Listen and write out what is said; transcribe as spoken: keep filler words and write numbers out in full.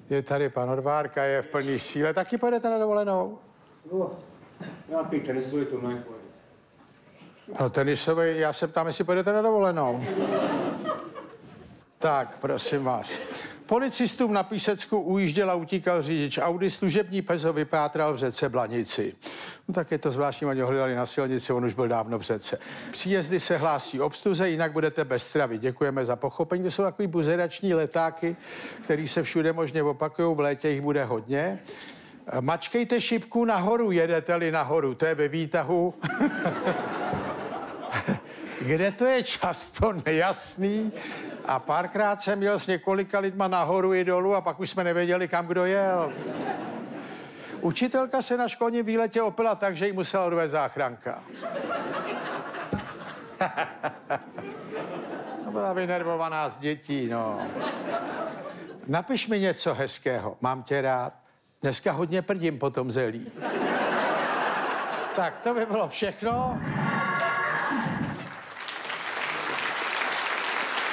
Je tady pan Odvárka, je v plný síle. Taky pojedete na dovolenou? No, nějaký tenisový turnaj pojedu. No tenisový, já se ptám, jestli pojedete na dovolenou. Tak, prosím vás. Policistům na Písecku ujížděl a utíkal řidič Audi, služební pes ho vypátral v řece Blanici. No tak je to zvláštní, oni ho hledali na silnici, on už byl dávno v řece. Příjezdy se hlásí obsluze, jinak budete bez stravy. Děkujeme za pochopení. To jsou takový buzerační letáky, který se všude možně opakují, v létě jich bude hodně. Mačkejte šipku nahoru, jedete-li nahoru, to je ve výtahu. Kde to je často nejasný. A párkrát jsem jel s několika lidma nahoru i dolů a pak už jsme nevěděli, kam kdo jel. Učitelka se na školním výletě opila tak, že jí musela odvést záchranka. To byla vynervovaná z dětí, no. Napiš mi něco hezkého, mám tě rád. Dneska hodně prdím po tom zelí. Tak to by bylo všechno.